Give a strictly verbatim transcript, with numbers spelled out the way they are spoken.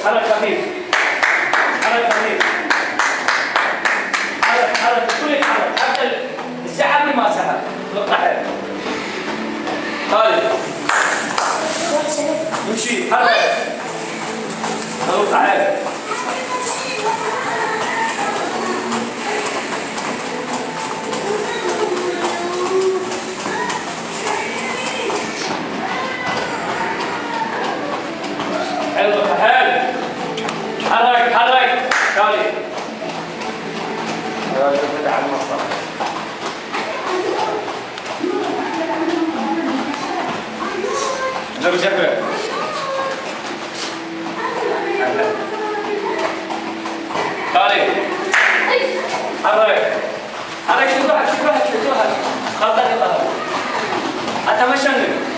حرك خفيف حرك خفيف حرك حرك كلك حرك حتى السحب ما سحب بالقحل خالد امشي حرك روح تعال حلو حلو حرك حرك خالد يلا فتح على المصطلح لو جبر خالد حرك حرك شو راح شو راح شو راح خلطك الله اتمشى